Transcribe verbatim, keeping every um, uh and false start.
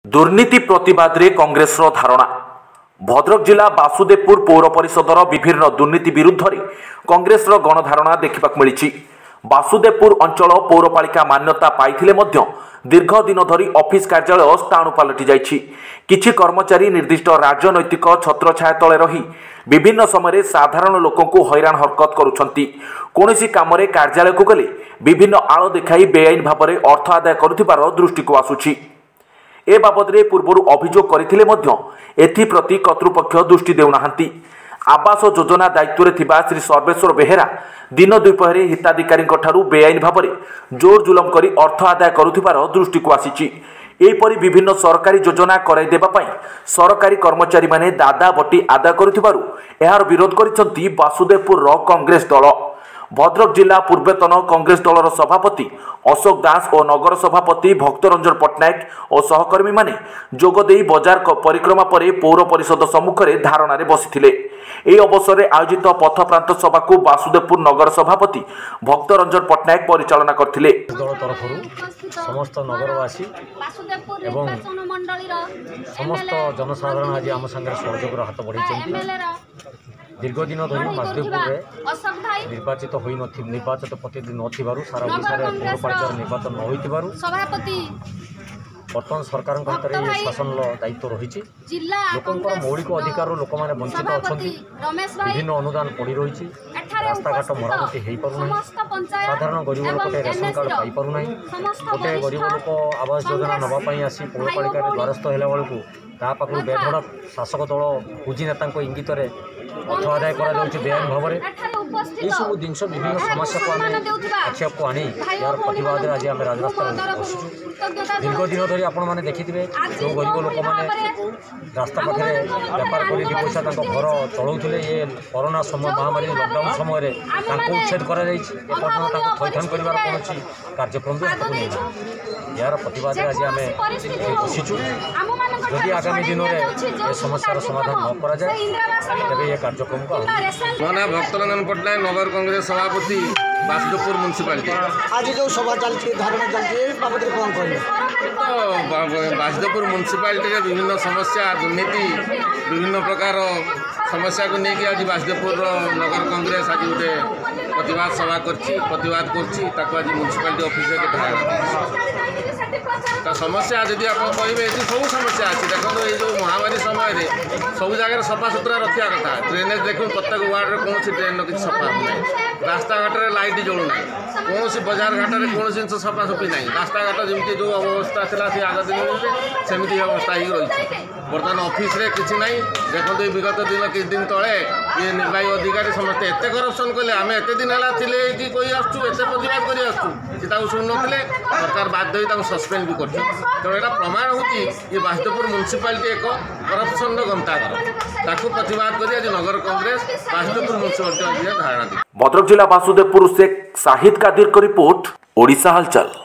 दुर्नीति प्रतिवाद रे कांग्रेस रो धारणा। भद्रक जिला बासुदेवपुर पौर परिषदर विभिन्न दुर्नीति विरुद्ध रे कांग्रेस रो गणधारणा देखा मिली। बासुदेवपुर अंचल पौरपालिका मान्यता पाइथिले मध्य दीर्घ दिन धरी ऑफिस कार्यालय स्थाणु पलटि जाइछि। किछि कर्मचारी निर्दिष्ट राजनैतिक छत्रछाया तले रही विभिन्न समय साधारण लोकंकु हैरान हरकत करुछंती। कोनोसी कामरे कार्यालय को गले विभिन्न आळ देखाई बेआईन भाबरे अर्थ आदाय करुथिबार दृष्टि को आसुछि। ए बाबद पूर्व अभियोग करथिले मध्य एथिप्रति कर्तृपक्ष दृष्टि देउनाहांती। आवास योजना दायित्व थिबा श्री सर्वेश्वर बेहेरा दिन दुपहर हिताधिकारी बेआईन भाव जोर जुलम करी अर्थ आदाय करुथिबार दृष्टि को आसीछि। एहिपरि विभिन्न सरकारी योजना कराई देबा पई सरकारी कर्मचारी माने दादा बटी आदाय करुथिबारु एहार विरोध करिसंती बासुदेवपुर रो कांग्रेस दल। भद्रक जिला पूर्वतन कांग्रेस दलर सभापति अशोक दास और नगर सभापति भक्तरंजन पट्टनायक और सहकर्मी माने जोगदेई बजार परिक्रमा पर पौर परिषद सम्मुख में धारणा बसिथिले। एही अवसर में आयोजित पथ प्रांत सभा को बासुदेवपुर नगर सभापति भक्तरंजन पट्टनायक परिचालना करथिले। दल तरफ समस्त नगरवासी एवं समस्त जनसाधारण आज आम संगे सहयोग हाथ बढ़ाई। दीर्घ दिन धरी बासुदेवपुर निर्वाचित हो निर्वाचित प्रतिनिधि न सारा ओडिशा पौरपालिकार निर्वाचन न हो बर्तमान सरकार शासन दायित्व रही लोक मौलिक अधिकार लोक मैंने वंचित अच्छा विभिन्न अनुदान पड़ रही रास्ताघाट मरामती हो पारना साधारण गरीब लोक रेशन कार्ड पाई पारना गोटे गरीब लोक आवास योजना नापी आसी पौरपालिका द्वारस्थ होला बेलू ता पाखु बेधड़क शासक दल पुंजी नेता इंगित अर्थ आदाय बेआईन भाव में यह सब जिन विभिन्न समस्या को आम आक्षेप को आनी यार प्रतिवाद आज आम राजरास्ता बसुँ। दीर्घ दिन धरी आपण मैंने देखिए जो गरीब लोक मैंने रास्ता पाखे बेपार कर पैसा घर चलाऊे ये कोरोना समय महामारी लकडाउन समय उच्छेद कर थैथान कर कौन कार्यक्रम भी हाथ नहीं यार प्रतिवाद आज आम बसीचु। जदि आगामी दिन में समस्यार समाधान न करा जाए तेरे ये कार्यक्रम को मो ना भक्तरंजन पट्टनायक नगर कांग्रेस सभापति बासुदेवपुर म्युनिसिपालिटी आज जो सभा चलती धारणा चलती बाबद कौन कह तो बासुदेवपुर म्युनिसिपालिटी विभिन्न समस्या दुर्नीति विभिन्न प्रकार समस्या को लेकिन आज बासुदेवपुर नगर कांग्रेस आज गोटे प्रतिवाद सभा करतिवाद कर म्युनिसिपालिटी ऑफिस तो समस्या जदि आप कहे सब समस्या अच्छी देखो ये जो महामारी समय सब जगह सफा सुतरा रखा कथा ड्रेनेज देखो प्रत्येक वार्ड कौन ड्रेन किसी सफा हो रास्ता घाट में लाइट जलूना कौन बजार घाट में कौन जिन सफा सफी ना रास्ता घाट जमी जो अवस्था था सी आग दिन में सेमती अवस्था ही रही बर्तमान ऑफिस रे किसी ना देखो विगत दिन किछ दिन तले ये निर्वाही अधिकारी समस्ते एत करप्शन कले आम एत दिन है कोई आसू एत प्रतिवाद कर आसू शुणु ना सरकार बाध्य ही सस्पेंड भी कर तेणु यहाँ प्रमाण होती ये बासुदेवपुर म्युनिसिपालिटी एक करप्शन गंताघर ताकू प्रतिवाद कर आज नगर कांग्रेस बासुदेवपुर म्युनिसिपालिटी धारणा दी। भद्रक जिला बासुदेवपुर से शाहिद कादिर को रिपोर्ट ओडिशा हलचल।